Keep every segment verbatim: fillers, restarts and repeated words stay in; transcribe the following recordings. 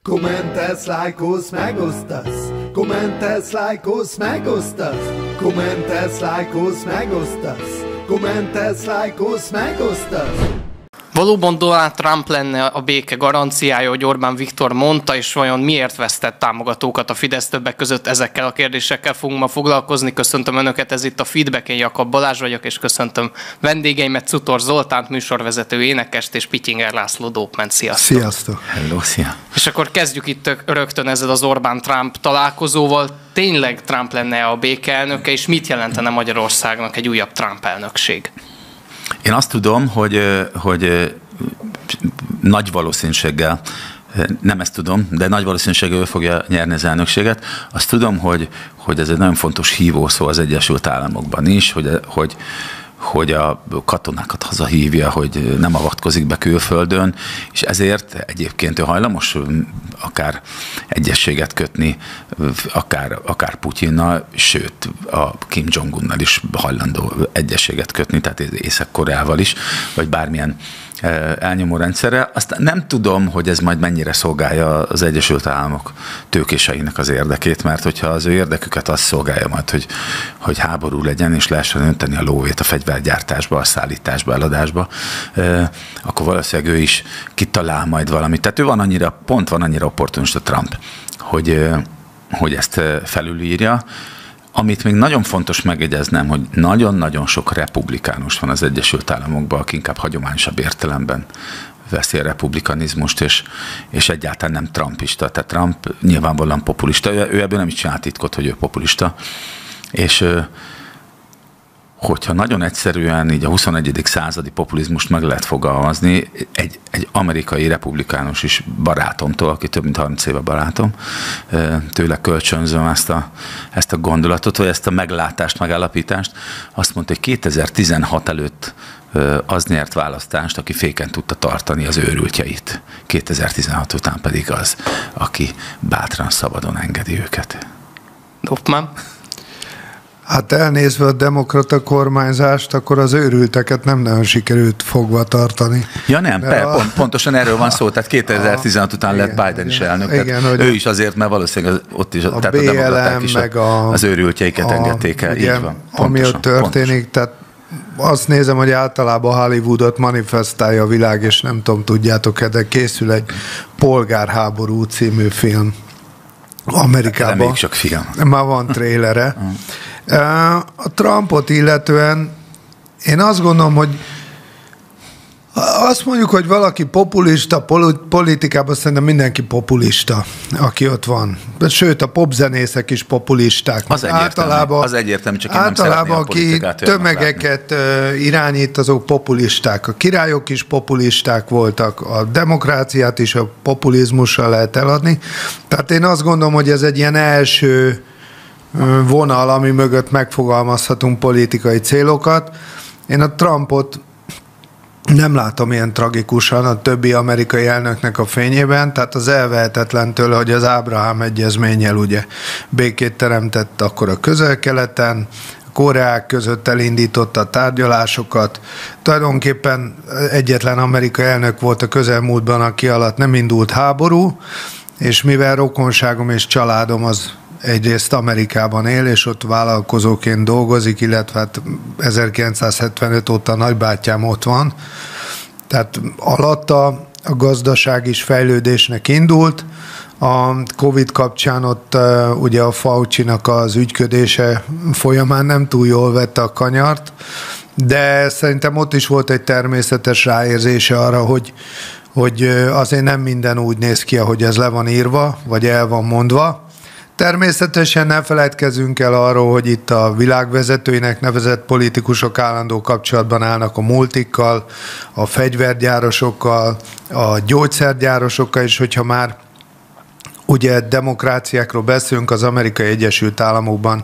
Kommentes, lájkolsz, megosztasz. Kommentes, lájkolsz, megosztasz. Kommentes, lájkolsz, megosztasz. Kommentes, lájkolsz, megosztasz. Valóban Donald Trump lenne a béke garanciája, hogy Orbán Viktor mondta, és vajon miért vesztett támogatókat a Fidesz? Többek között ezekkel a kérdésekkel fogunk ma foglalkozni. Köszöntöm Önöket, ez itt a Feedback, én Jakab Balázs vagyok, és köszöntöm vendégeimet, Cutor Zoltánt, műsorvezető énekest, és Pityinger László dópment. Sziasztok! Sziasztok! Hello, szia! És akkor kezdjük itt rögtön ezzel az Orbán-Trump találkozóval. Tényleg Trump lenne a békeelnöke, és mit jelentene Magyarországnak egy újabb Trump elnökség? Én azt tudom, hogy, hogy nagy valószínűséggel, nem ezt tudom, de nagy valószínűséggel ő fogja nyerni az elnökséget. Azt tudom, hogy, hogy ez egy nagyon fontos hívószó az Egyesült Államokban is, hogy, hogy, hogy a katonákat hazahívja, hogy nem avatkozik be külföldön, és ezért egyébként ő hajlamos akár egyességet kötni, akár, akár Putyinnal, sőt a Kim Jong-unnal is hajlandó egyességet kötni, tehát Észak-Koreával is, vagy bármilyen elnyomó rendszerrel. Aztán nem tudom, hogy ez majd mennyire szolgálja az Egyesült Államok tőkéseinek az érdekét, mert hogyha az ő érdeküket azt szolgálja majd, hogy, hogy háború legyen, és lehessen önteni a lóvét a fegyvergyártásba, a szállításba, eladásba, akkor valószínűleg ő is kitalál majd valamit. Tehát ő van annyira, pont van annyira opportunista Trump, hogy, hogy ezt felülírja. Amit még nagyon fontos megjegyeznem, hogy nagyon-nagyon sok republikánus van az Egyesült Államokban, aki inkább hagyományosabb értelemben veszi a republikanizmust, és, és egyáltalán nem trumpista. Tehát Trump nyilvánvalóan populista, ő, ő ebből nem is csinál titkot, hogy ő populista. És hogyha nagyon egyszerűen így a huszonegyedik századi populizmust meg lehet fogalmazni, egy, egy amerikai republikánus is barátomtól, aki több mint harminc éve barátom, tőle kölcsönzöm ezt a, ezt a gondolatot, vagy ezt a meglátást, megállapítást, azt mondta, hogy kétezer-tizenhat előtt az nyert választást, aki féken tudta tartani az őrültjeit. kétezer-tizenhat után pedig az, aki bátran szabadon engedi őket. Dópman? Hát elnézve a demokrata kormányzást, akkor az őrülteket nem nagyon sikerült fogva tartani. Ja nem, per, a, pont, pontosan erről van szó, tehát kétezer-tizenhat után igen, lett Biden is elnök. Igen, hogy ő is azért, mert valószínűleg ott is, a tehát bé el em, a demokraták is meg a, az őrültjeiket a, engedték el. Ugye, így van. Pontosan, ami ott történik, pontosan. Tehát azt nézem, hogy általában Hollywoodot manifestálja a világ, és nem tudom, tudjátok-e, de készül egy Polgárháború című film Amerikában. Még csak film. Már van trélere. A Trumpot illetően én azt gondolom, hogy azt mondjuk, hogy valaki populista, politikában szerintem mindenki populista, aki ott van. Sőt, a popzenészek is populisták. Az egyértelmű, az egyértelmű, csak én nem szeretném a politikát. Általában, aki tömegeket látni. irányít, azok populisták. A királyok is populisták voltak, a demokráciát is a populizmussal lehet eladni. Tehát én azt gondolom, hogy ez egy ilyen első vonal, ami mögött megfogalmazhatunk politikai célokat. Én a Trumpot nem látom ilyen tragikusan a többi amerikai elnöknek a fényében, tehát az elvehetetlen tőle, hogy az Ábrahám egyezménnyel ugye békét teremtett akkor a Közel-Keleten, Koreák között elindította a tárgyalásokat. Tulajdonképpen egyetlen amerikai elnök volt a közelmúltban, aki alatt nem indult háború, és mivel rokonságom és családom az egyrészt Amerikában él, és ott vállalkozóként dolgozik, illetve hát ezerkilencszázhetvenöt óta nagybátyám ott van. Tehát alatta a gazdaság is fejlődésnek indult. A Covid kapcsán ott uh, ugye a Fauci-nak az ügyködése folyamán nem túl jól vette a kanyart, de szerintem ott is volt egy természetes ráérzése arra, hogy, hogy azért nem minden úgy néz ki, ahogy ez le van írva, vagy el van mondva. Természetesen ne feledkezzünk el arról, hogy itt a világvezetőinek nevezett politikusok állandó kapcsolatban állnak a multikkal, a fegyvergyárosokkal, a gyógyszergyárosokkal, és hogyha már ugye demokráciákról beszélünk, az Amerikai Egyesült Államokban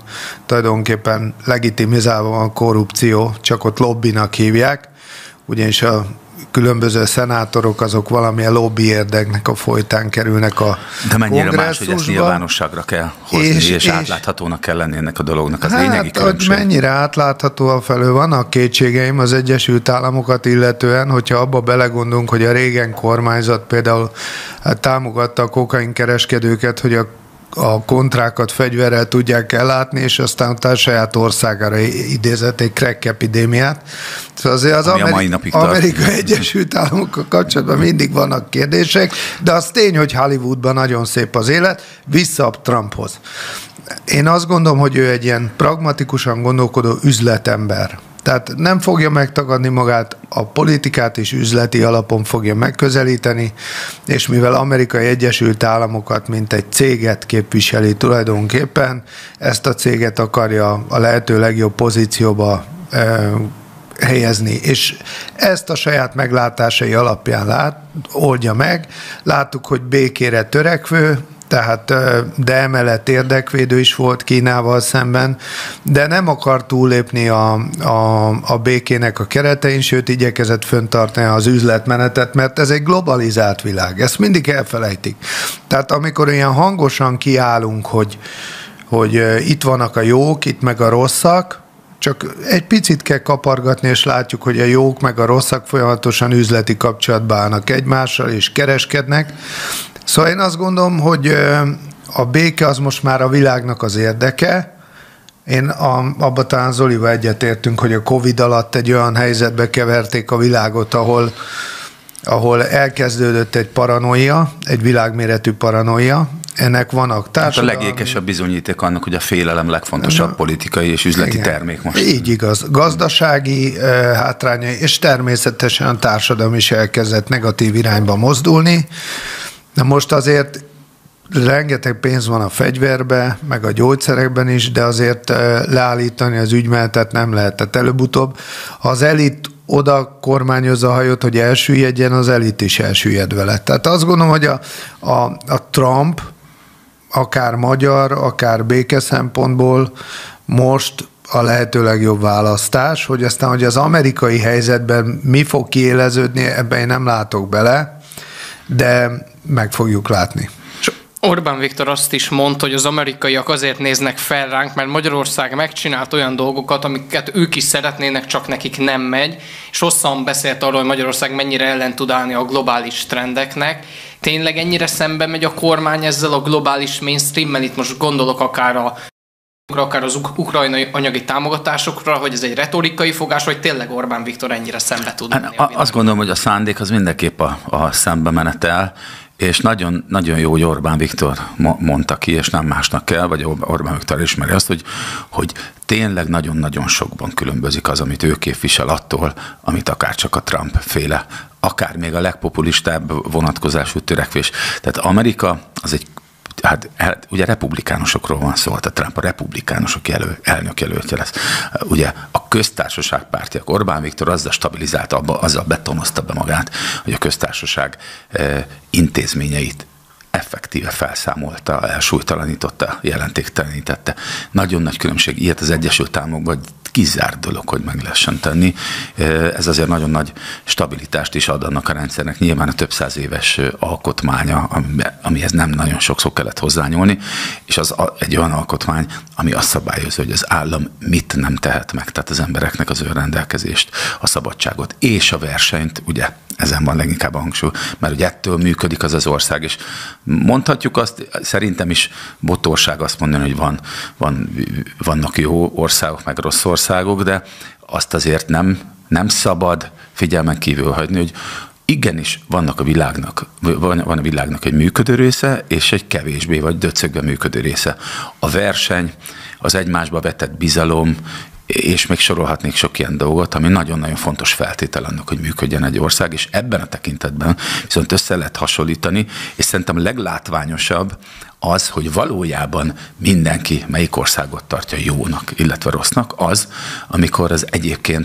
tulajdonképpen legitimizálva van a korrupció, csak ott lobbinak hívják, ugyanis a különböző szenátorok azok valamilyen lobby érdeknek a folytán kerülnek a De mennyire más, hogy ezt nyilvánosságra kell hozni, és, és, és átláthatónak kell lenni ennek a dolognak. Az hát, lényegi különbség. Hogy mennyire átlátható a felől vannak kétségeim az Egyesült Államokat illetően, hogyha abba belegondolunk, hogy a Reagan kormányzat például hát támogatta a kokainkereskedőket, hogy a a kontrákat fegyverrel tudják ellátni, és aztán utána saját országára idézett egy crack epidémiát. Szóval azért az Ameri- Amerika Egyesült Államokkal kapcsolatban mindig vannak kérdések, de az tény, hogy Hollywoodban nagyon szép az élet, vissza Trumphoz. Én azt gondolom, hogy ő egy ilyen pragmatikusan gondolkodó üzletember. Tehát nem fogja megtagadni magát, a politikát is üzleti alapon fogja megközelíteni, és mivel Amerikai Egyesült Államokat, mint egy céget képviseli tulajdonképpen, ezt a céget akarja a lehető legjobb pozícióba e, helyezni, és ezt a saját meglátásai alapján lát, oldja meg. Láttuk, hogy békére törekvő, tehát, de emellett érdekvédő is volt Kínával szemben, de nem akar túllépni a, a, a békének a keretein, sőt igyekezett föntartani az üzletmenetet, mert ez egy globalizált világ, ezt mindig elfelejtik. Tehát amikor ilyen hangosan kiállunk, hogy, hogy itt vannak a jók, itt meg a rosszak, csak egy picit kell kapargatni, és látjuk, hogy a jók meg a rosszak folyamatosan üzleti kapcsolatba állnak egymással, és kereskednek. Szóval én azt gondolom, hogy a béke az most már a világnak az érdeke. Én abban talán Zolival egyetértünk, hogy a Covid alatt egy olyan helyzetbe keverték a világot, ahol, ahol elkezdődött egy paranoia, egy világméretű paranoia. Ennek vannak társadalmi... Hát a legékesebb bizonyíték annak, hogy a félelem legfontosabb no, politikai és üzleti igen, termék most. Így igaz. Gazdasági uh, hátrányai, és természetesen a társadalom is elkezdett negatív irányba mozdulni. De most azért rengeteg pénz van a fegyverbe, meg a gyógyszerekben is, de azért leállítani az ügymenetet nem lehet. Tehát előbb-utóbb, ha az elit oda kormányozza a hajót, hogy elsüllyedjen, az elit is elsüllyed vele. Tehát azt gondolom, hogy a, a, a Trump, akár magyar, akár béke szempontból most a lehető legjobb választás, hogy aztán, hogy az amerikai helyzetben mi fog kiéleződni, ebben én nem látok bele, de meg fogjuk látni. Orbán Viktor azt is mondta, hogy az amerikaiak azért néznek fel ránk, mert Magyarország megcsinált olyan dolgokat, amiket ők is szeretnének, csak nekik nem megy, és hosszan beszélt arról, hogy Magyarország mennyire ellen tud állni a globális trendeknek. Tényleg ennyire szembe megy a kormány ezzel a globális mainstreammel? Itt most gondolok akár a akár az ukrajnai anyagi támogatásokra, hogy ez egy retorikai fogás, vagy tényleg Orbán Viktor ennyire szembe tud menni? Hát, azt gondolom, hogy a szándék az mindenképp a, a szembe menetel, és nagyon, nagyon jó, hogy Orbán Viktor mondta ki, és nem másnak kell, vagy Orbán Viktor ismeri azt, hogy, hogy tényleg nagyon-nagyon sokban különbözik az, amit ő képvisel attól, amit akár csak a Trump féle, akár még a legpopulistább vonatkozású törekvés. Tehát Amerika az egy Hát, hát ugye republikánusokról van szó, tehát Trump a republikánusok jelöl, elnök jelöltje lesz. Ugye a köztársaság pártiak, Orbán Viktor azzal stabilizálta, abba, azzal betonozta be magát, hogy a köztársaság eh, intézményeit effektíve felszámolta, elsúlytalanította, jelentéktelenítette. Nagyon nagy különbség, ilyet az Egyesült Államokban kizárt dolog, hogy meg lehessen tenni. Ez azért nagyon nagy stabilitást is ad annak a rendszernek. Nyilván a több száz éves alkotmánya, amihez nem nagyon sokszor kellett hozzányúlni, és az egy olyan alkotmány, ami azt szabályozza, hogy az állam mit nem tehet meg, tehát az embereknek az önrendelkezést, a szabadságot és a versenyt, ugye ezen van leginkább a hangsúly, mert ugye ettől működik az az ország, és mondhatjuk azt, szerintem is botorság azt mondani, hogy van, van, vannak jó országok, meg rossz országok, de azt azért nem, nem szabad figyelmen kívül hagyni, hogy igenis vannak a világnak, van, van a világnak egy működő része, és egy kevésbé vagy döcögben működő része. A verseny, az egymásba vetett bizalom, és még sorolhatnék sok ilyen dolgot, ami nagyon-nagyon fontos feltétel annak, hogy működjen egy ország, és ebben a tekintetben viszont össze lehet hasonlítani, és szerintem leglátványosabb az, hogy valójában mindenki melyik országot tartja jónak, illetve rossznak, az, amikor az egyébként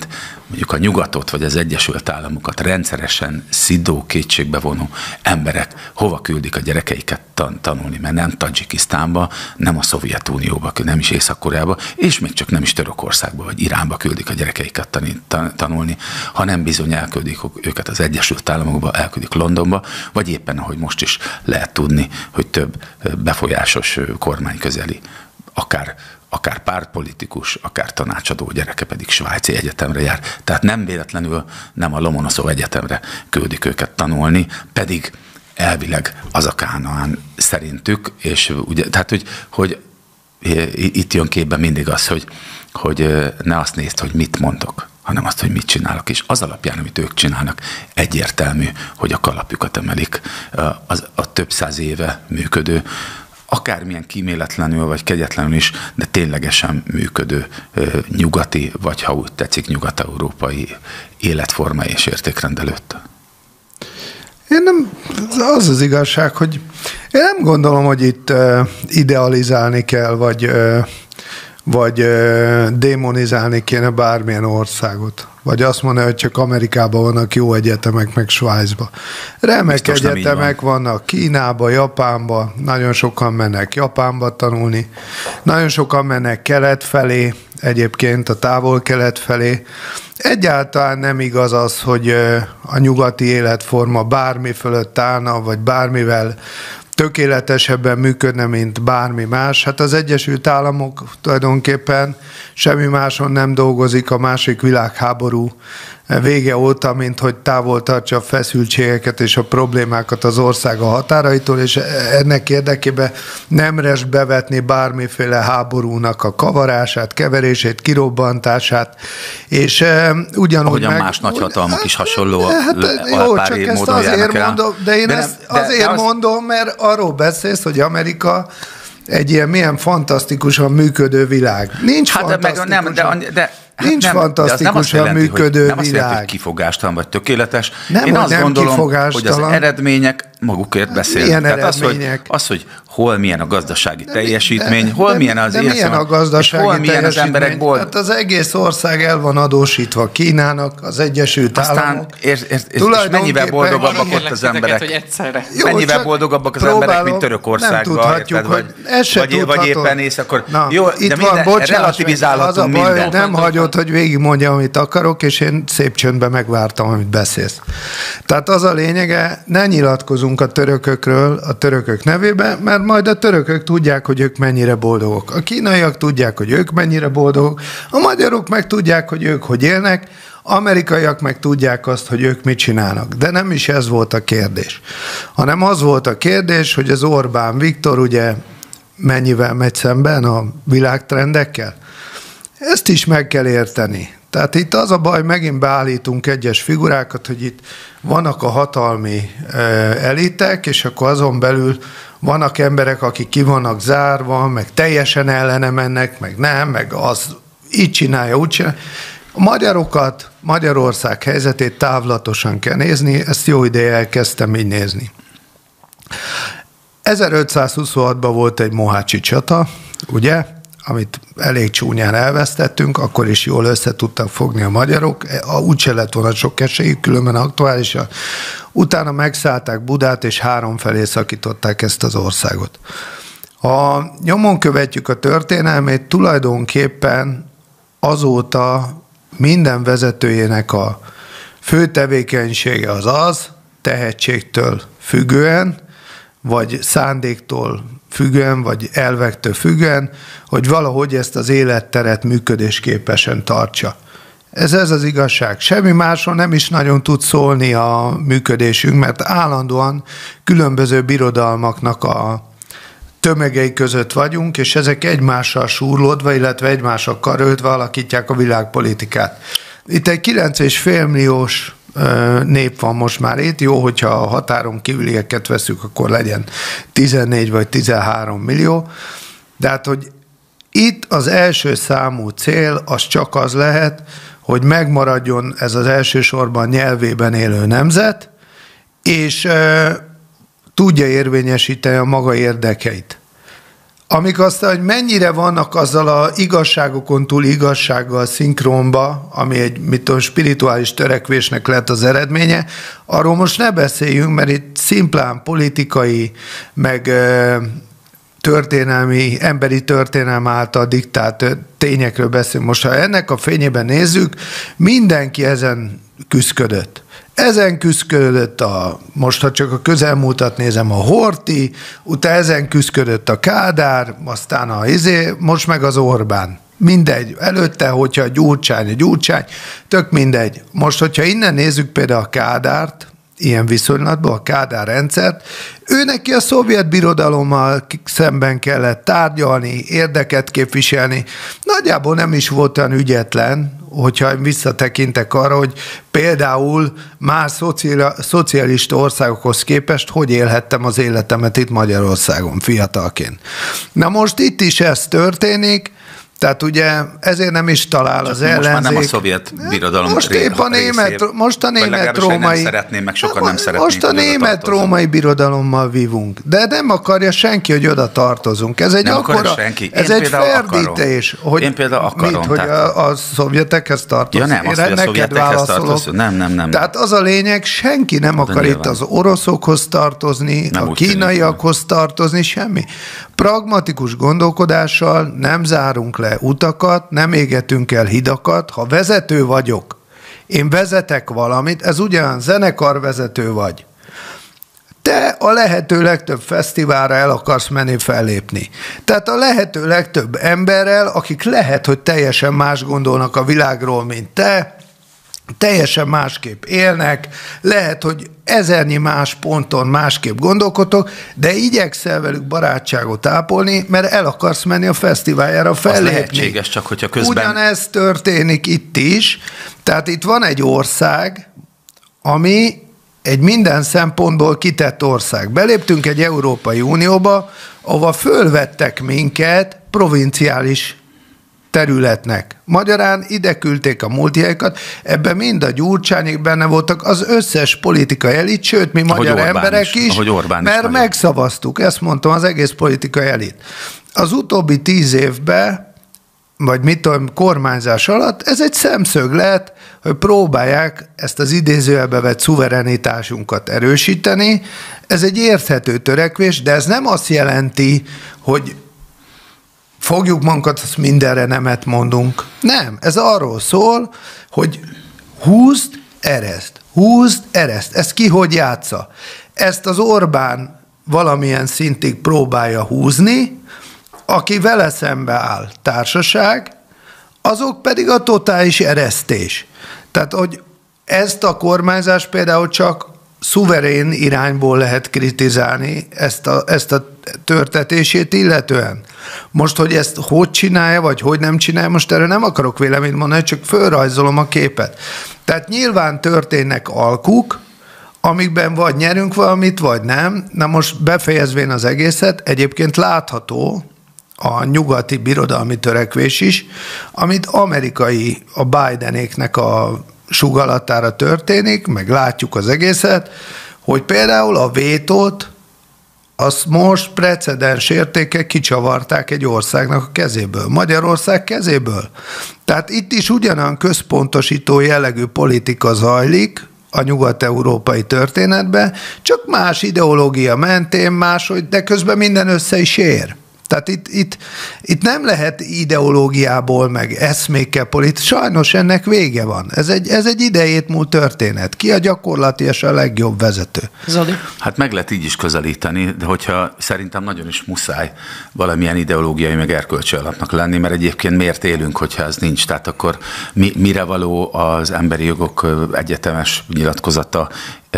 mondjuk a nyugatot vagy az Egyesült Államokat rendszeresen szidó, kétségbe vonó emberek hova küldik a gyerekeiket tan- tanulni, mert nem Tadzsikisztánba, nem a Szovjetunióba, nem is Észak-Koreába, és még csak nem is Törökországba vagy Iránba küldik a gyerekeiket tan- tan- tanulni, hanem bizony elküldik őket az Egyesült Államokba, elküldik Londonba, vagy éppen ahogy most is lehet tudni, hogy több befolyásos kormányközeli, akár akár pártpolitikus, akár tanácsadó gyereke pedig svájci egyetemre jár. Tehát nem véletlenül nem a Lomonoszov Egyetemre küldik őket tanulni, pedig elvileg az a Kánaán szerintük, és ugye, tehát, hogy, hogy itt jön képbe mindig az, hogy, hogy ne azt nézd, hogy mit mondok, hanem azt, hogy mit csinálok, és az alapján, amit ők csinálnak, egyértelmű, hogy a kalapjukat emelik az a több száz éve működő, akármilyen kíméletlenül vagy kegyetlenül is, de ténylegesen működő nyugati, vagy ha úgy tetszik, nyugat-európai életforma és értékrend előtt. Én nem, az az igazság, hogy én nem gondolom, hogy itt idealizálni kell, vagy, vagy démonizálni kéne bármilyen országot. Vagy azt mondani, hogy csak Amerikában vannak jó egyetemek, meg Svájcba. Remek biztos egyetemek van. vannak Kínába, Japánba, nagyon sokan mennek Japánba tanulni, nagyon sokan mennek kelet felé, egyébként a távol-kelet felé. Egyáltalán nem igaz az, hogy a nyugati életforma bármi fölött állna, vagy bármivel tökéletesebben működne, mint bármi más. Hát az Egyesült Államok tulajdonképpen semmi máson nem dolgozik a második világháború vége óta, mint hogy távol tartsa a feszültségeket és a problémákat az ország a határaitól, és ennek érdekében nem res bevetni bármiféle háborúnak a kavarását, keverését, kirobbantását, és e, ugyanúgy ahogyan meg... más nagyhatalmak is hasonló hát, jó, csak ezt azért mondom, de én de nem, ezt de, azért de az... mondom, mert arról beszélsz, hogy Amerika egy ilyen milyen fantasztikusan működő világ. Nincs hát fantasztikusan. Nem, de, de, hát Nincs nem, fantasztikusan jelenti, működő hogy, nem világ. Nem azt jelenti, hogy kifogástalan vagy tökéletes. Nem, Én azt nem gondolom, hogy az eredmények magukért beszélnek. Milyen Tehát eredmények? Az, hogy, az, hogy hol milyen a gazdasági de, teljesítmény, de, hol de, milyen az de milyen a gazdasági hol milyen az emberek boldog. Hát az egész ország el van adósítva Kínának, az Egyesült Aztán Államok. És, és, és mennyivel boldogabbak ott az emberek? Jó, mennyivel boldogabbak az emberek, mint Törökországban? Nem tudhatjuk, hogy ez se vagy, vagy éppen ész, akkor jó, itt de van, minden, bocsáss, relativizálhatunk az a baj, mindent. nem hagyod, hogy végigmondjam, amit akarok, és én szép csöndben megvártam, amit beszélsz. Tehát az a lényege, ne nyilatkozunk a törökökről a törökök nevében, mert majd a törökök tudják, hogy ők mennyire boldogok. A kínaiak tudják, hogy ők mennyire boldogok, a magyarok meg tudják, hogy ők hogy élnek, amerikaiak meg tudják azt, hogy ők mit csinálnak. De nem is ez volt a kérdés, hanem az volt a kérdés, hogy az Orbán Viktor ugye mennyivel megy szemben a világtrendekkel. Ezt is meg kell érteni. Tehát itt az a baj, megint beállítunk egyes figurákat, hogy itt vannak a hatalmi elitek, és akkor azon belül vannak emberek, akik ki vannak zárva, meg teljesen ellene mennek, meg nem, meg az így csinálja, úgy csinálja. A magyarokat, Magyarország helyzetét távlatosan kell nézni, ezt jó ideje elkezdtem így nézni. ezerötszázhuszonhatban volt egy mohácsi csata, ugye, amit elég csúnyán elvesztettünk, akkor is jól össze tudtak fogni a magyarok, úgyse lett volna sok esélyük, különben aktuálisan. Utána megszállták Budát, és három felé szakították ezt az országot. Ha nyomon követjük a történelmét, tulajdonképpen azóta minden vezetőjének a fő tevékenysége az az, tehetségtől függően, vagy szándéktól függően, vagy elvektől függően, hogy valahogy ezt az életteret működésképesen tartsa. Ez ez az igazság. Semmi másról nem is nagyon tud szólni a működésünk, mert állandóan különböző birodalmaknak a tömegei között vagyunk, és ezek egymással súrlódva, illetve egymással karöltve alakítják a világpolitikát. Itt egy kilenc és fél milliós nép van most már itt. Jó, hogyha a határon kívülieket veszük, akkor legyen tizennégy vagy tizenhárom millió. De hát, hogy itt az első számú cél az csak az lehet, hogy megmaradjon ez az elsősorban nyelvében élő nemzet, és e, tudja érvényesíteni a maga érdekeit. amik aztán, hogy mennyire vannak azzal a igazságokon túl igazsággal szinkronba, ami egy, mit tudom, spirituális törekvésnek lett az eredménye, arról most ne beszéljünk, mert itt szimplán politikai, meg történelmi, emberi történelem által diktált tényekről beszélünk. Most, ha ennek a fényében nézzük, mindenki ezen küszködött. Ezen küszködött a, most ha csak a közelmúltat nézem, a Horthy, utána ezen küszködött a Kádár, aztán a izé, most meg az Orbán. Mindegy. Előtte, hogyha a Gyurcsány, a Gyurcsány, tök mindegy. Most, hogyha innen nézzük például a Kádárt, ilyen viszonylatban, a Kádár rendszert, ő neki a szovjet birodalommal szemben kellett tárgyalni, érdeket képviselni. Nagyjából nem is volt olyan ügyetlen, hogyha visszatekintek arra, hogy például más szocialista országokhoz képest hogy élhettem az életemet itt Magyarországon fiatalként. Na most itt is ez történik, tehát ugye ezért nem is talál csak az ellenzék. Most már nem a szovjet birodalom most épp a német, most a német-római, szeretném, meg sokan nem szeretnék, most a német-római birodalommal vívunk. De nem akarja senki, hogy oda tartozunk. Ez egy nem akkora, senki. Ez egy ferdítés. Hogy Én például akarom. Mit, hogy a, a szovjetekhez tartozunk. Ja nem, azt, hogy a szovjetekhez tartozunk. Nem, nem, nem. Tehát az a lényeg, senki nem akar itt az oroszokhoz tartozni, a kínaiakhoz tartozni, semmi. Pragmatikus gondolkodással nem zárunk le utakat, nem égetünk el hidakat. Ha vezető vagyok, én vezetek valamit, ez ugyan zenekarvezető vagy. Te a lehető legtöbb fesztiválra el akarsz menni fellépni. Tehát a lehető legtöbb emberrel, akik lehet, hogy teljesen más gondolnak a világról, mint te, teljesen másképp élnek, lehet, hogy ezernyi más ponton másképp gondolkodtok, de igyekszel velük barátságot ápolni, mert el akarsz menni a fesztiváljára fellépni. Az lehetséges, csak hogyha közben... Ugyanez történik itt is, tehát itt van egy ország, ami egy minden szempontból kitett ország. Beléptünk egy Európai Unióba, ahova fölvettek minket provinciális területnek. Magyarán ide küldték a multiáikat, ebben mind a Gyurcsányék benne voltak, az összes politikai elit, sőt, mi magyar Orbán emberek is, is mert is megszavaztuk, ezt mondtam, az egész politikai elit. Az utóbbi tíz évben, vagy mit tudom, kormányzás alatt, ez egy szemszöglet, hogy próbálják ezt az idézőjelbe vett szuverenitásunkat erősíteni. Ez egy érthető törekvés, de ez nem azt jelenti, hogy fogjuk magunkat, azt mindenre nemet mondunk. Nem, ez arról szól, hogy húzd, ereszt, húzd, ereszt. Ez ki hogy játsza? Ezt az Orbán valamilyen szintig próbálja húzni, aki vele szembe áll társaság, azok pedig a totális eresztés. Tehát, hogy ezt a kormányzást például csak szuverén irányból lehet kritizálni, ezt a, ezt a törtetését illetően. Most, hogy ezt hogy csinálja, vagy hogy nem csinálja, most erre nem akarok véleményt mondani, csak fölrajzolom a képet. Tehát nyilván történnek alkuk, amikben vagy nyerünk valamit, vagy nem. Na most befejezvén az egészet, egyébként látható a nyugati birodalmi törekvés is, amit amerikai, a Bidenéknek a sugalatára történik, meg látjuk az egészet, hogy például a vétót, azt most precedens értékek kicsavarták egy országnak a kezéből, Magyarország kezéből. Tehát itt is ugyanolyan központosító jellegű politika zajlik a nyugat-európai történetben, csak más ideológia mentén, máshogy, de közben minden össze is ér. Tehát itt, itt, itt nem lehet ideológiából, meg eszmékkel politik. Sajnos ennek vége van. Ez egy, ez egy idejét múlt történet. Ki a gyakorlatilag a legjobb vezető? Zoli? Hát meg lehet így is közelíteni, de hogyha szerintem nagyon is muszáj valamilyen ideológiai meg erkölcsi alapnak lenni, mert egyébként miért élünk, hogyha ez nincs? Tehát akkor mi, mire való az emberi jogok egyetemes nyilatkozata,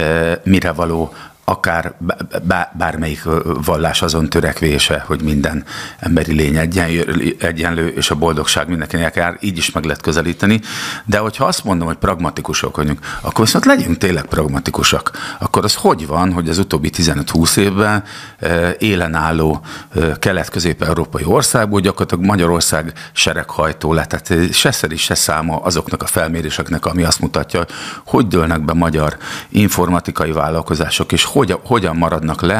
mire való akár bármelyik vallás azon törekvése, hogy minden emberi lény egyenlő, egyenlő és a boldogság mindenkinek jár, így is meg lehet közelíteni. De hogyha azt mondom, hogy pragmatikusok vagyunk, akkor viszont legyünk tényleg pragmatikusak. Akkor az hogy van, hogy az utóbbi tizenöt-húsz évben élen álló kelet-közép-európai országból gyakorlatilag Magyarország sereghajtó lett. Tehát se szeri, se száma azoknak a felméréseknek, ami azt mutatja, hogy dőlnek be magyar informatikai vállalkozások, és Hogyan, hogyan maradnak le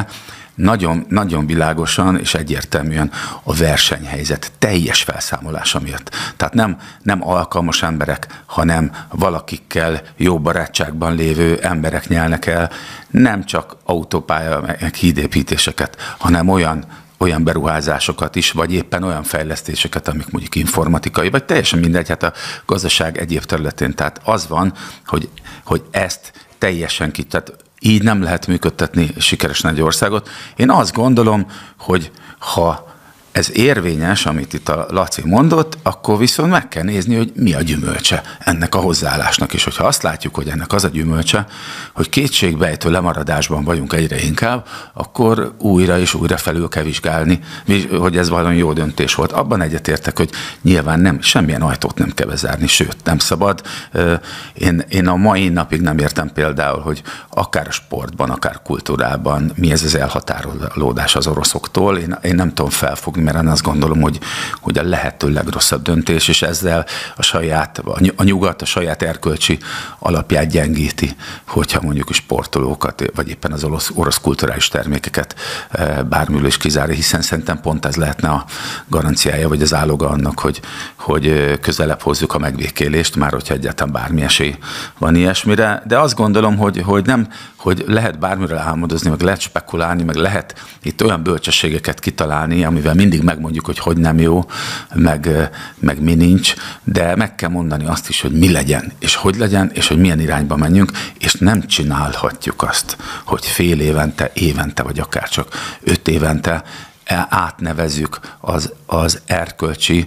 nagyon, nagyon világosan és egyértelműen a versenyhelyzet teljes felszámolása miatt. Tehát nem, nem alkalmas emberek, hanem valakikkel jó barátságban lévő emberek nyelnek el nem csak autópálya, meg hídépítéseket, hanem olyan olyan beruházásokat is, vagy éppen olyan fejlesztéseket, amik mondjuk informatikai, vagy teljesen mindegy, hát a gazdaság egyéb területén. Tehát az van, hogy, hogy ezt teljesen ki, tehát így nem lehet működtetni sikeresen egy országot. Én azt gondolom, hogy ha ez érvényes, amit itt a Laci mondott, akkor viszont meg kell nézni, hogy mi a gyümölcse ennek a hozzáállásnak. És hogyha azt látjuk, hogy ennek az a gyümölcse, hogy kétségbejtő lemaradásban vagyunk egyre inkább, akkor újra és újra felül kell vizsgálni, hogy ez valami jó döntés volt. Abban egyetértek, hogy nyilván nem, semmilyen ajtót nem kell bezárni, sőt, nem szabad. Én, én a mai napig nem értem például, hogy akár a sportban, akár kultúrában mi ez az elhatárolódás az oroszoktól. Én, én nem tudom felfogni, mert én azt gondolom, hogy, hogy a lehető legrosszabb döntés, és ezzel a saját, a nyugat a saját erkölcsi alapját gyengíti, hogyha mondjuk a sportolókat, vagy éppen az orosz, orosz kulturális termékeket bármilyen is kizárja, hiszen szerintem pont ez lehetne a garanciája, vagy az áloga annak, hogy, hogy közelebb hozzuk a megbékélést, már hogyha egyáltalán bármi esély van ilyesmire. De azt gondolom, hogy, hogy nem, hogy lehet bármire álmodozni, meg lehet spekulálni, meg lehet itt olyan bölcsességeket kitalálni, amivel mindig megmondjuk, hogy hogy nem jó, meg, meg mi nincs, de meg kell mondani azt is, hogy mi legyen, és hogy legyen, és hogy milyen irányba menjünk, és nem csinálhatjuk azt, hogy fél évente, évente, vagy akár csak öt évente átnevezzük az, az erkölcsi,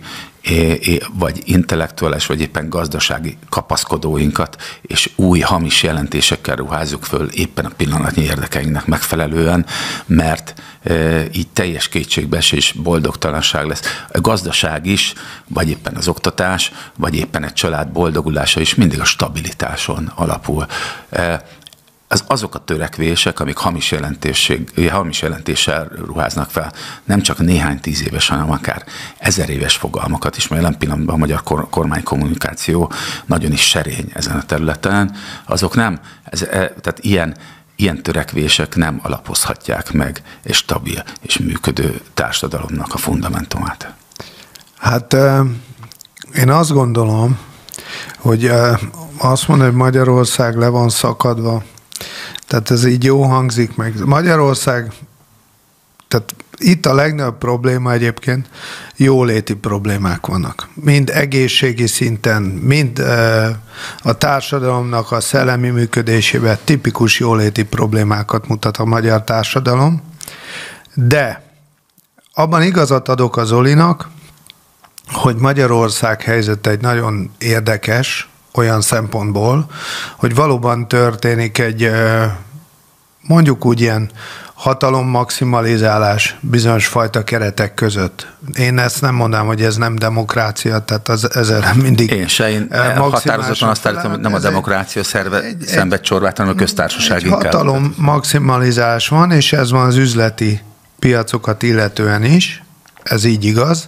vagy intellektuális, vagy éppen gazdasági kapaszkodóinkat, és új hamis jelentésekkel ruházzuk föl éppen a pillanatnyi érdekeinknek megfelelően, mert e, így teljes kétségbeesés, boldogtalanság lesz. A gazdaság is, vagy éppen az oktatás, vagy éppen egy család boldogulása is mindig a stabilitáson alapul. E, Az azok a törekvések, amik hamis, jelentésség, hamis jelentéssel ruháznak fel, nem csak néhány tíz éves, hanem akár ezer éves fogalmakat is, mert jelen pillanatban a magyar kormánykommunikáció nagyon is serény ezen a területen, azok nem, ez, tehát ilyen, ilyen törekvések nem alapozhatják meg egy stabil és működő társadalomnak a fundamentumát. Hát én azt gondolom, hogy azt mondani, hogy Magyarország le van szakadva, tehát ez így jó hangzik meg. Magyarország, tehát itt a legnagyobb probléma egyébként, jóléti problémák vannak. Mind egészségi szinten, mind a társadalomnak a szellemi működésében tipikus jóléti problémákat mutat a magyar társadalom. De abban igazat adok az Zolinak, hogy Magyarország helyzete egy nagyon érdekes, olyan szempontból, hogy valóban történik egy, mondjuk úgy ilyen hatalommaximalizálás bizonyos fajta keretek között. Én ezt nem mondanám, hogy ez nem demokrácia, tehát az, ezzel mindig... Én se, én határozottan azt állítom, hogy nem a demokrácia szerve, egy, szenved csorbát, hanem a köztársaság egy inkább. Hatalommaximalizálás van, és ez van az üzleti piacokat illetően is, ez így igaz.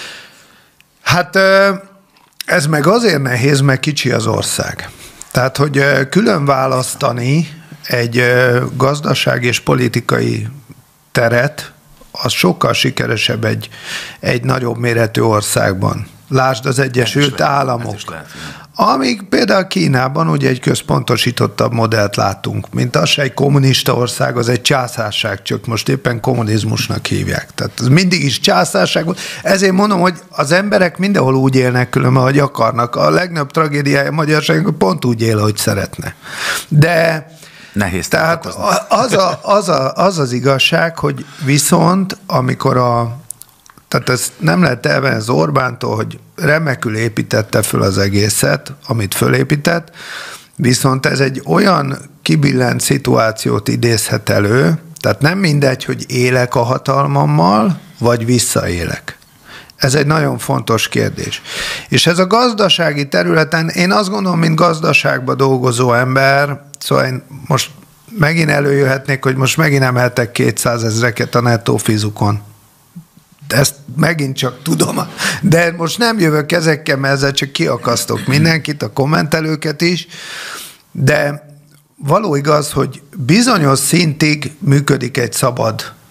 Hát... ez meg azért nehéz, mert kicsi az ország. Tehát, hogy külön választani egy gazdasági és politikai teret, az sokkal sikeresebb egy, egy nagyobb méretű országban. Lásd az Egyesült Államok. Amíg például Kínában ugye egy központosítottabb modellt látunk, mint az se egy kommunista ország, az egy császárság, csak most éppen kommunizmusnak hívják. Tehát ez mindig is császárság volt. Ezért mondom, hogy az emberek mindenhol úgy élnek különben, ahogy akarnak. A legnagyobb tragédiája a magyarságnak pont úgy él, ahogy szeretne. De nehéz. Tehát az, a, az, a, az az igazság, hogy viszont amikor a tehát ezt nem lehet elvenni az Orbántól, hogy remekül építette föl az egészet, amit fölépített, viszont ez egy olyan kibillent szituációt idézhet elő, tehát nem mindegy, hogy élek a hatalmammal, vagy visszaélek. Ez egy nagyon fontos kérdés. És ez a gazdasági területen, én azt gondolom, mint gazdaságban dolgozó ember, szóval én most megint előjöhetnék, hogy most megint emeltek kétszázezreket a nettó fizukon. Ezt megint csak tudom, de most nem jövök ezekkel, mert ezzel csak kiakasztok mindenkit, a kommentelőket is, de való igaz, hogy bizonyos szintig működik egy szabad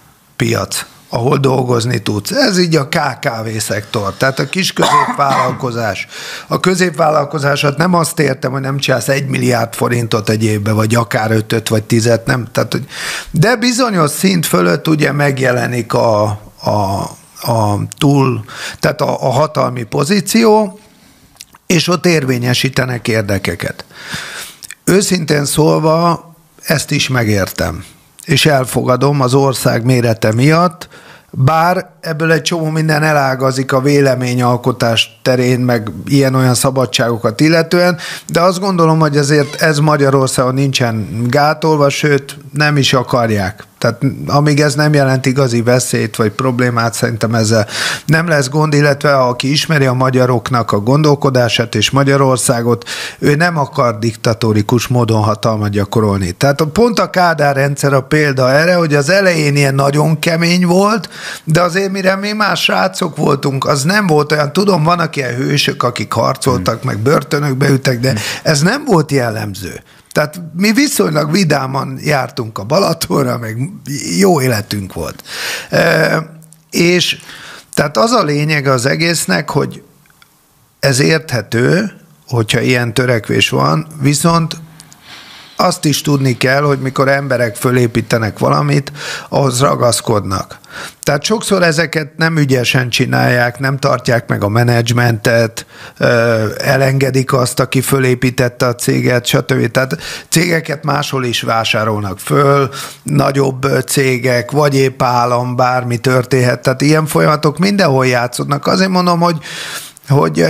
piac, ahol dolgozni tudsz. Ez így a ká ká vé szektor, tehát a kis középvállalkozás. A középvállalkozásat nem azt értem, hogy nem csinálsz egy milliárd forintot egy évbe, vagy akár ötöt, vagy tizet, nem. Tehát, hogy de bizonyos szint fölött ugye megjelenik a, a, a túl, tehát a, a hatalmi pozíció, és ott érvényesítenek érdekeket. Őszintén szólva, ezt is megértem, és elfogadom az ország mérete miatt, bár ebből egy csomó minden elágazik a véleményalkotás terén, meg ilyen-olyan szabadságokat illetően, de azt gondolom, hogy azért ez Magyarországon nincsen gátolva, sőt, nem is akarják. Tehát amíg ez nem jelent igazi veszélyt vagy problémát, szerintem ezzel nem lesz gond, illetve aki ismeri a magyaroknak a gondolkodását és Magyarországot, ő nem akar diktatórikus módon hatalmat gyakorolni. Tehát pont a Kádár rendszer a példa erre, hogy az elején ilyen nagyon kemény volt, de azért mire mi más srácok voltunk, az nem volt olyan, tudom, vannak ilyen hősök, akik harcoltak, hmm. meg börtönökbe ültek, de ez nem volt jellemző. Tehát mi viszonylag vidáman jártunk a Balatonra, meg jó életünk volt. E, és tehát az a lényeg az egésznek, hogy ez érthető, hogyha ilyen törekvés van, viszont azt is tudni kell, hogy mikor emberek fölépítenek valamit, ahhoz ragaszkodnak. Tehát sokszor ezeket nem ügyesen csinálják, nem tartják meg a menedzsmentet, elengedik azt, aki fölépítette a céget, stb. Tehát cégeket máshol is vásárolnak föl, nagyobb cégek, vagy épp állam, bármi történhet. Tehát ilyen folyamatok mindenhol játszódnak. Azért mondom, hogy, hogy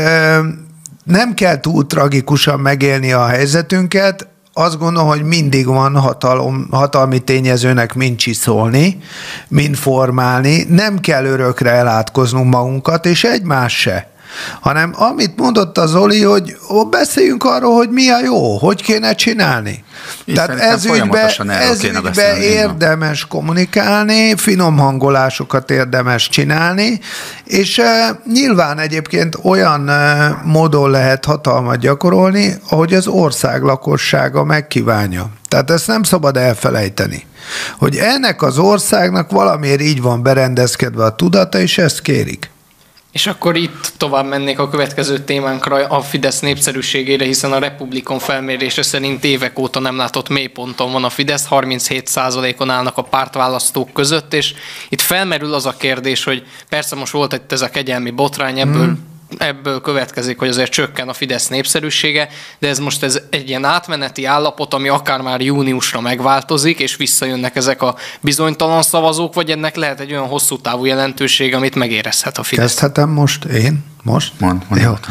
nem kell túl tragikusan megélni a helyzetünket, azt gondolom, hogy mindig van hatalom, hatalmi tényezőnek mind csiszolni, mind formálni, nem kell örökre elátkoznunk magunkat, és egymás se. Hanem amit mondott a Zoli, hogy beszéljünk arról, hogy mi a jó, hogy kéne csinálni. És tehát ez ügyben ez ügybe érdemes kommunikálni, finom hangolásokat érdemes csinálni, és uh, nyilván egyébként olyan uh, módon lehet hatalmat gyakorolni, ahogy az ország lakossága megkívánja. Tehát ezt nem szabad elfelejteni, hogy ennek az országnak valamiért így van berendezkedve a tudata, és ezt kérik. És akkor itt tovább mennék a következő témánkra, a Fidesz népszerűségére, hiszen a Republikon felmérése szerint évek óta nem látott mélyponton van a Fidesz, harminchét százalékon állnak a pártválasztók között, és itt felmerül az a kérdés, hogy persze most volt itt ez a kegyelmi botrány, ebből mm. ebből következik, hogy azért csökken a Fidesz népszerűsége, de ez most ez egy ilyen átmeneti állapot, ami akár már júniusra megváltozik, és visszajönnek ezek a bizonytalan szavazók, vagy ennek lehet egy olyan hosszú távú jelentőség, amit megérezhet a Fidesz. Kezdhetem most? Én? Most? Mond, mond. Jó.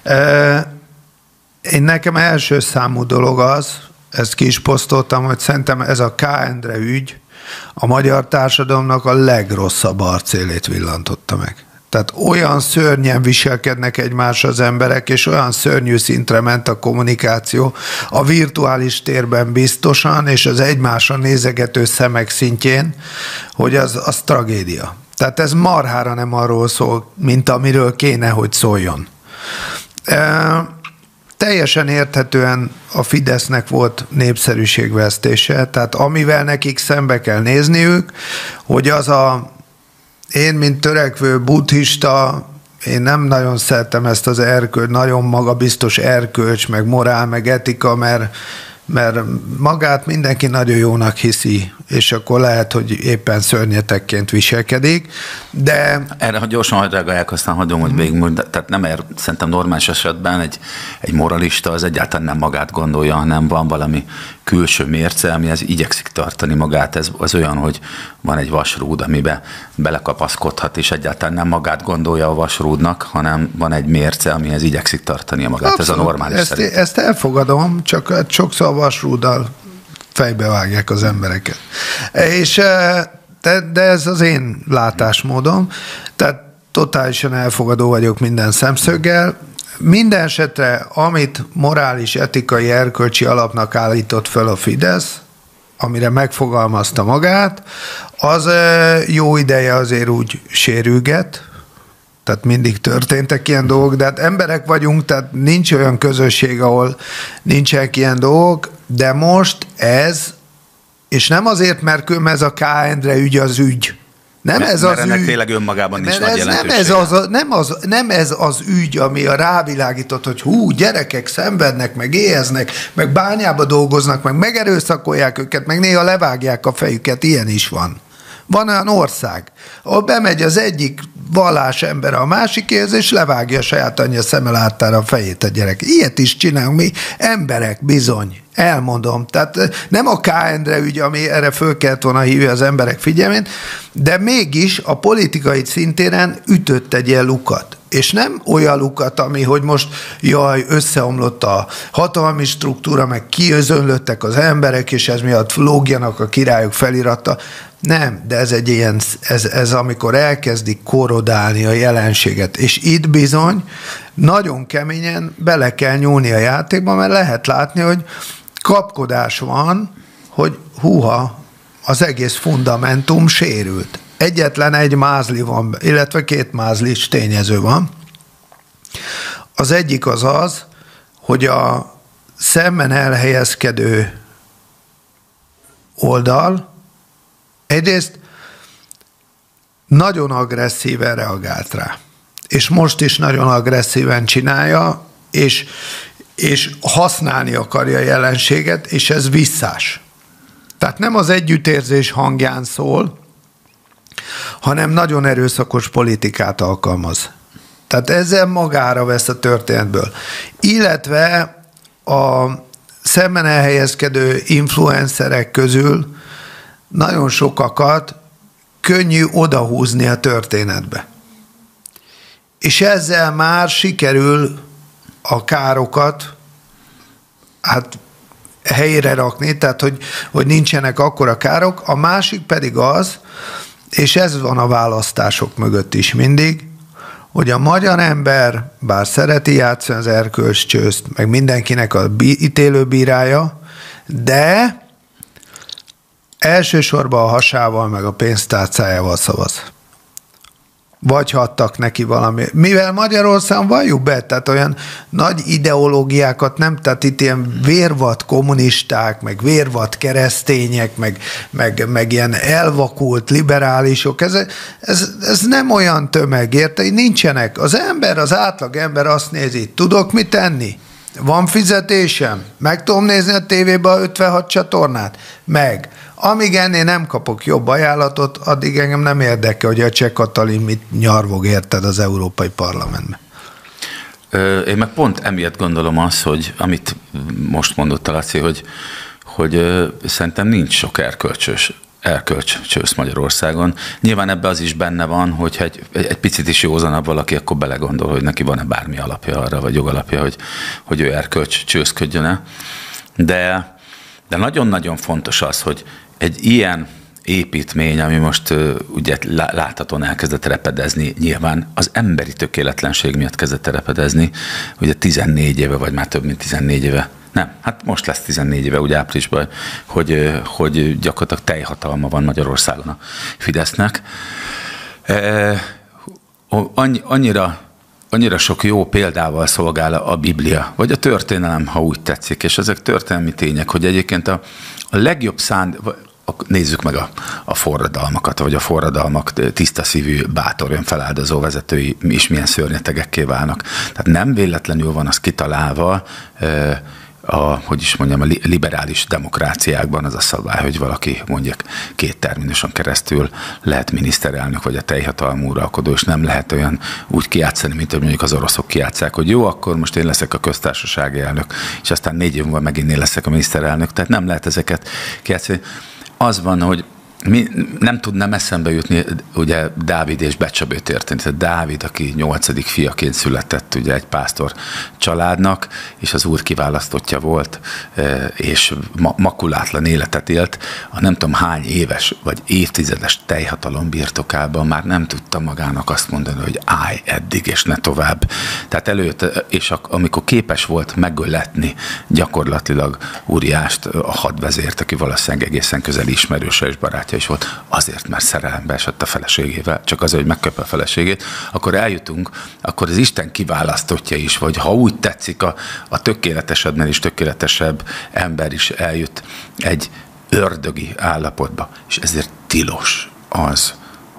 Én nekem első számú dolog az, ezt ki is posztoltam, hogy szerintem ez a K. Endre ügy a magyar társadalomnak a legrosszabb arcélét villantotta meg. Tehát olyan szörnyen viselkednek egymás az emberek, és olyan szörnyű szintre ment a kommunikáció a virtuális térben biztosan, és az egymásra nézegető szemek szintjén, hogy az, az tragédia. Tehát ez marhára nem arról szól, mint amiről kéne, hogy szóljon. E, teljesen érthetően a Fidesznek volt népszerűségvesztése, tehát amivel nekik szembe kell nézniük, hogy az a én, mint törekvő buddhista, én nem nagyon szeretem ezt az erkölcs, nagyon magabiztos erkölcs, meg morál, meg etika, mert, mert magát mindenki nagyon jónak hiszi, és akkor lehet, hogy éppen szörnyetekként viselkedik, de... Erre, hogy gyorsan hagyd reagálják, aztán hagyom, hogy végig, tehát nem ér, szerintem normális esetben egy, egy moralista az egyáltalán nem magát gondolja, hanem van valami külső mérce, amihez igyekszik tartani magát. Ez az olyan, hogy van egy vasrúd, amiben belekapaszkodhat, és egyáltalán nem magát gondolja a vasrúdnak, hanem van egy mérce, amihez igyekszik tartani magát. Abszolút. Ez a normális ezt, ezt elfogadom, csak sokszor a vasrúddal fejbevágják az embereket. És, de, de ez az én látásmódom, tehát totálisan elfogadó vagyok minden szemszöggel. Minden esetre, amit morális, etikai, erkölcsi alapnak állított fel a Fidesz, amire megfogalmazta magát, az jó ideje azért úgy sérülget, tehát mindig történtek ilyen dolgok, de hát emberek vagyunk, tehát nincs olyan közösség, ahol nincsenek ilyen dolgok, de most ez, és nem azért, mert ez a K. Endre ügy az ügy, Nem mert, ez mert az ennek ügy, tényleg önmagában nincs nagy ez nem, ez az, nem, az, nem ez az ügy, ami a rávilágított, hogy hú, gyerekek szenvednek, meg éheznek, meg bányába dolgoznak, meg megerőszakolják őket, meg néha levágják a fejüket, ilyen is van. Van olyan ország, ahol bemegy az egyik vallás ember a másikéhez, és levágja a saját anyja szeme láttára a fejét a gyerek. Ilyet is csinálunk mi, emberek, bizony. Elmondom. Tehát nem a K. Endre ügy, ami erre föl kellett volna hívni az emberek figyelmét, de mégis a politikai szintéren ütött egy ilyen lukat. És nem olyan lukat, ami, hogy most jaj, összeomlott a hatalmi struktúra, meg kiözönlöttek az emberek, és ez miatt lógjanak a királyok feliratta. Nem, de ez egy ilyen, ez, ez amikor elkezdik korodálni a jelenséget. És itt bizony nagyon keményen bele kell nyúlni a játékba, mert lehet látni, hogy kapkodás van, hogy húha, az egész fundamentum sérült. Egyetlen egy mázli van, illetve két mázlis tényező van. Az egyik az az, hogy a szemben elhelyezkedő oldal egyrészt nagyon agresszíven reagált rá. És most is nagyon agresszíven csinálja, és, és használni akarja a jelenséget, és ez visszás. Tehát nem az együttérzés hangján szól, hanem nagyon erőszakos politikát alkalmaz. Tehát ezzel magára vesz a történetből. Illetve a szemben elhelyezkedő influencerek közül nagyon sokakat könnyű odahúzni a történetbe. És ezzel már sikerül a károkat hát helyére rakni, tehát hogy, hogy nincsenek akkora károk. A másik pedig az, és ez van a választások mögött is mindig, hogy a magyar ember, bár szereti játszani az erkölcscsőzt, meg mindenkinek a ítélőbírája, de elsősorban a hasával, meg a pénztárcájával szavaz. Vagy hattak neki valami. Mivel Magyarországon valljuk be, tehát olyan nagy ideológiákat nem, tehát itt ilyen vérvat kommunisták, meg vérvat keresztények, meg, meg, meg ilyen elvakult liberálisok, ez, ez, ez nem olyan tömeg, érte? Nincsenek. Az ember, az átlag ember azt nézi, tudok mit tenni? Van fizetésem? Meg tudom nézni a tévébe a ötvenhat csatornát? Meg. Amíg ennél nem kapok jobb ajánlatot, addig engem nem érdekel, hogy a Cseh Katalin mit nyarvog, érted, az Európai Parlamentben. Én meg pont emiatt gondolom azt, hogy amit most mondott a Laci, hogy, hogy szerintem nincs sok erkölcsös erkölcsös Magyarországon. Nyilván ebben az is benne van, hogy egy, egy picit is józanabb valaki, akkor belegondol, hogy neki van-e bármi alapja arra, vagy jogalapja, hogy, hogy ő erkölcscsőzködjön-e. De, de nagyon-nagyon fontos az, hogy egy ilyen építmény, ami most uh, ugye láthatóan elkezdett repedezni, nyilván az emberi tökéletlenség miatt kezdett repedezni, ugye tizennégy éve, vagy már több mint tizennégy éve, nem, hát most lesz tizennégy éve, ugye áprilisban, hogy, hogy gyakorlatilag teljhatalma van Magyarországon a Fidesznek. E, annyi, annyira, annyira sok jó példával szolgál a Biblia, vagy a történelem, ha úgy tetszik, és ezek történelmi tények, hogy egyébként a, a legjobb szánd... Nézzük meg a, a forradalmakat, vagy a forradalmak tiszta szívű, bátor, önfeláldozó vezetői is milyen szörnyetegekké válnak. Tehát nem véletlenül van az kitalálva, a, hogy is mondjam, a liberális demokráciákban az a szabály, hogy valaki mondjuk két terminuson keresztül lehet miniszterelnök, vagy a teljhatalmú uralkodó, és nem lehet olyan úgy kijátszani, mint hogy mondjuk az oroszok kijátszák, hogy jó, akkor most én leszek a köztársasági elnök, és aztán négy év múlva megint én leszek a miniszterelnök, tehát nem lehet ezeket kijátszani. Az van, hogy mi nem tudnám eszembe jutni, ugye Dávid és Becsabő történt. Tehát Dávid, aki nyolcadik fiaként született ugye egy pásztor családnak, és az úr kiválasztottja volt, és makulátlan életet élt, a nem tudom hány éves vagy évtizedes teljhatalom birtokában már nem tudta magának azt mondani, hogy állj eddig, és ne tovább. Tehát előtt, és amikor képes volt megöletni gyakorlatilag Úriást, a hadvezért, aki valószínűleg egészen közel ismerőse és barátja is volt, azért, mert szerelembe esett a feleségével, csak azért, hogy megköpe a feleségét, akkor eljutunk, akkor az Isten kiválasztottja is, vagy ha úgy tetszik, a, a tökéletesebbnél is tökéletesebb ember is eljut egy ördögi állapotba, és ezért tilos az,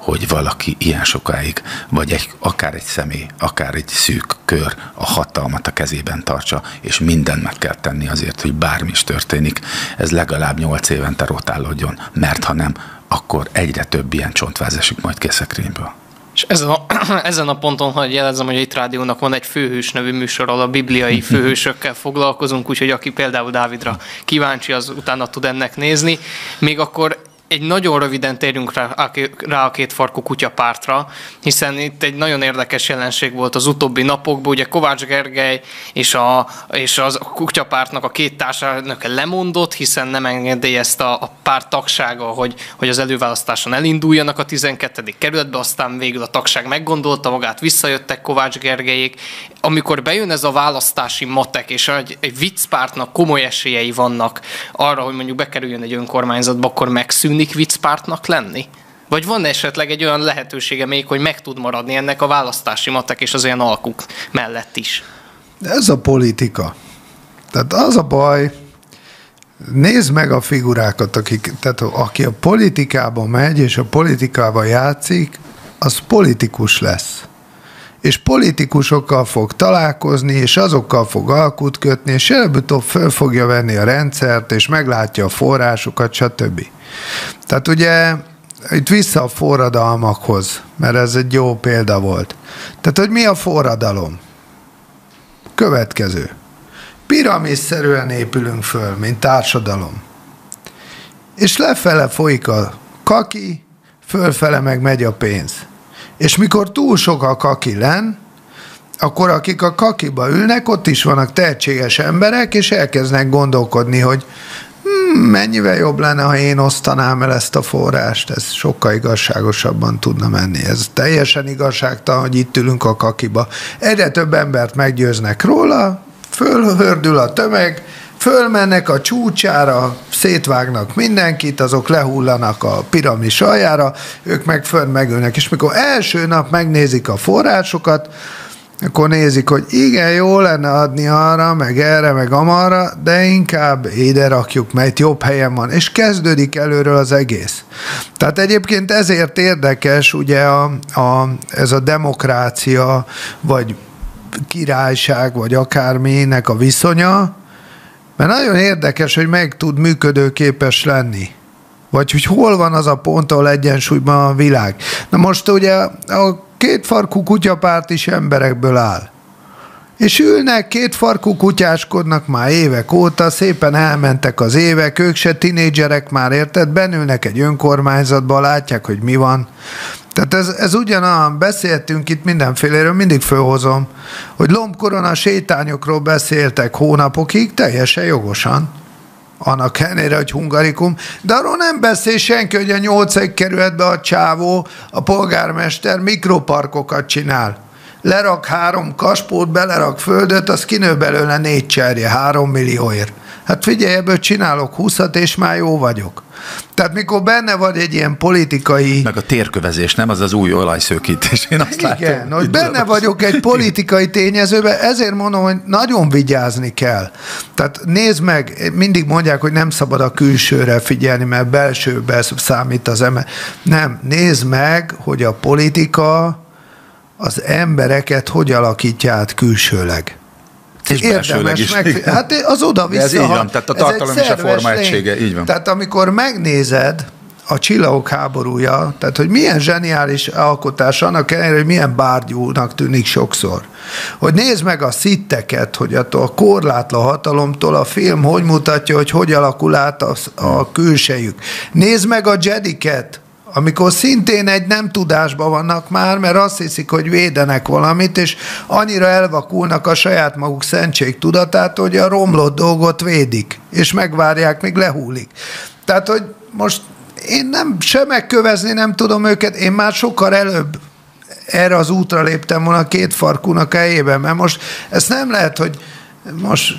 hogy valaki ilyen sokáig, vagy egy, akár egy személy, akár egy szűk kör a hatalmat a kezében tartsa, és mindent meg kell tenni azért, hogy bármi is történik, ez legalább nyolc évente rotálódjon, mert ha nem, akkor egyre több ilyen csontváz esik majd Készekrényből. És ezen a, ezen a ponton, hogy jelezem, hogy a Itt Rádiónak van egy Főhős nevű műsor, ahol a bibliai főhősökkel foglalkozunk, úgyhogy aki például Dávidra kíváncsi, az utána tud ennek nézni. Még akkor egy nagyon röviden térjünk rá, rá a kétfarkú kutyapártra, hiszen itt egy nagyon érdekes jelenség volt az utóbbi napokban. Ugye Kovács Gergely és, a, és az a kutyapártnak a két társelnöke lemondott, hiszen nem engedélyezte a, a párt tagsága, hogy, hogy az előválasztáson elinduljanak a tizenkettedik kerületbe, aztán végül a tagság meggondolta magát, visszajöttek Kovács Gergelyék. Amikor bejön ez a választási matek, és egy, egy viccpártnak komoly esélyei vannak arra, hogy mondjuk bekerüljön egy önkormányzatba, akkor megszűnik viccpártnak lenni? Vagy van esetleg egy olyan lehetősége még, hogy meg tud maradni ennek a választási matek és az olyan alkuk mellett is? Ez a politika. Tehát az a baj, nézd meg a figurákat, akik, tehát aki a politikába megy, és a politikában játszik, az politikus lesz. És politikusokkal fog találkozni, és azokkal fog alkut kötni, és előbb-utóbb föl fogja venni a rendszert, és meglátja a forrásokat, stb. Tehát ugye itt vissza a forradalmakhoz, mert ez egy jó példa volt. Tehát, hogy mi a forradalom? Következő. Piramisszerűen épülünk föl, mint társadalom. És lefele folyik a kaki, fölfele meg megy a pénz. És mikor túl sok a kaki len, akkor akik a kakiba ülnek, ott is vannak tehetséges emberek, és elkezdenek gondolkodni, hogy hmm, mennyivel jobb lenne, ha én osztanám el ezt a forrást, ez sokkal igazságosabban tudna menni. Ez teljesen igazságtalan, hogy itt ülünk a kakiba. Egyre több embert meggyőznek róla, fölhördül a tömeg, fölmennek a csúcsára, szétvágnak mindenkit, azok lehullanak a piramis aljára, ők meg fönn megülnek. És mikor első nap megnézik a forrásokat, akkor nézik, hogy igen, jó lenne adni arra, meg erre, meg amarra, de inkább ide rakjuk, mert jobb helyen van. És kezdődik előről az egész. Tehát egyébként ezért érdekes ugye a, a, ez a demokrácia, vagy királyság, vagy akárminek a viszonya, mert nagyon érdekes, hogy meg tud működőképes lenni. Vagy hogy hol van az a pont, ahol egyensúlyban a világ. Na most ugye a kétfarkú kutyapárt is emberekből áll. És ülnek, kétfarkú kutyáskodnak már évek óta, szépen elmentek az évek, ők se tinédzserek már, érted? Benülnek egy önkormányzatba, látják, hogy mi van. Tehát ez, ez ugyanolyan, beszéltünk itt mindenféléről, mindig fölhozom, hogy lombkorona sétányokról beszéltek hónapokig, teljesen jogosan. Annak ellenére, hogy hungarikum, de arról nem beszél senki, hogy a nyolcadik kerületben a csávó, a polgármester mikroparkokat csinál. Lerak három kaspót, belerak földöt, az kinő belőle négy cserje, három millióért. Hát figyelj, ebből csinálok húszat, és már jó vagyok. Tehát mikor benne vagy egy ilyen politikai... Meg a térkövezés, nem? Az az új olajszőkítés. Én azt Igen, látom, hogy benne vagyok egy politikai tényezőben, ezért mondom, hogy nagyon vigyázni kell. Tehát nézd meg, mindig mondják, hogy nem szabad a külsőre figyelni, mert belsőbe számít az ember. Nem, nézd meg, hogy a politika az embereket hogy alakítja át külsőleg. És belsőleg is. Meg, hát az oda-vissza. Ez így van, tehát a tartalom és a forma egysége, így van. Tehát amikor megnézed a Csillagok háborúja, tehát hogy milyen zseniális alkotás, annak ellenére, hogy milyen bárgyúnak tűnik sokszor. Hogy nézd meg a szitteket, hogy attól a korlátlan hatalomtól a film hogy mutatja, hogy hogy alakul át a, a külsejük. Nézd meg a Jediket, amikor szintén egy nem tudásban vannak már, mert azt hiszik, hogy védenek valamit, és annyira elvakulnak a saját maguk szentség tudatát, hogy a romlott dolgot védik, és megvárják, míg lehúlik. Tehát, hogy most én nem se megkövezni nem tudom őket, én már sokkal előbb erre az útra léptem volna két farkúnak helyében, mert most ezt nem lehet, hogy most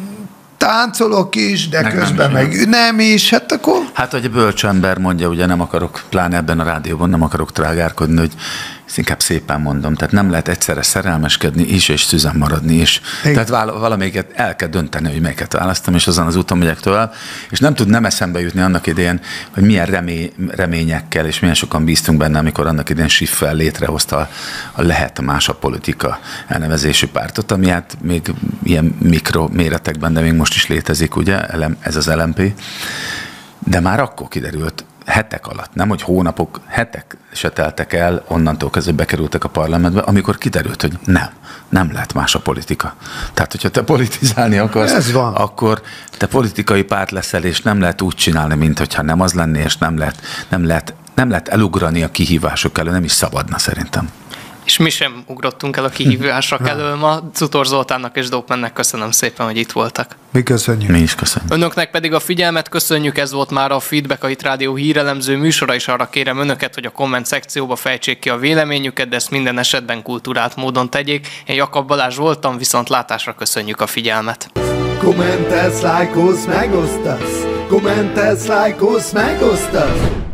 táncolok is, de meg közben nem meg nem is, hát akkor... Hát, hogy a bölcs ember mondja, ugye nem akarok, pláne ebben a rádióban nem akarok trágárkodni, hogy ezt inkább szépen mondom, tehát nem lehet egyszerre szerelmeskedni is, és szüzen maradni is. Igen. Tehát valamelyiket el kell dönteni, hogy melyiket választom, és azon az úton megyek tovább, és nem tud nem eszembe jutni annak idején, hogy milyen remény, reményekkel, és milyen sokan bíztunk benne, amikor annak idején Schiffel létrehozta a, a Lehet Más a Politika elnevezésű pártot, ami hát még ilyen mikroméretekben, de még most is létezik, ugye, ez az el em pé. De már akkor kiderült, hetek alatt, nem hogy hónapok, hetek se teltek el, onnantól kezdve bekerültek a parlamentbe, amikor kiderült, hogy nem, nem lehet más a politika. Tehát, hogyha te politizálni akarsz, akkor te politikai párt leszel, és nem lehet úgy csinálni, mint hogyha nem az lenné, és nem lehet, nem lehet, nem lehet elugrani a kihívások elő, nem is szabadna szerintem. És mi sem ugrottunk el a kihívások elől ma. Zutor Zoltánnak és Dópmennek köszönöm szépen, hogy itt voltak. Mi köszönjük. Mi is köszönjük. Önöknek pedig a figyelmet köszönjük, ez volt már a Feedback, a Hit Rádió hírelemző műsora, és arra kérem önöket, hogy a komment szekcióba fejtsék ki a véleményüket, de ezt minden esetben kulturált módon tegyék. Én Jakab Balázs voltam, viszont látásra köszönjük a figyelmet. Kommentelsz, lájkolsz, megosztasz. Kommentelsz, lájkolsz, megosztasz.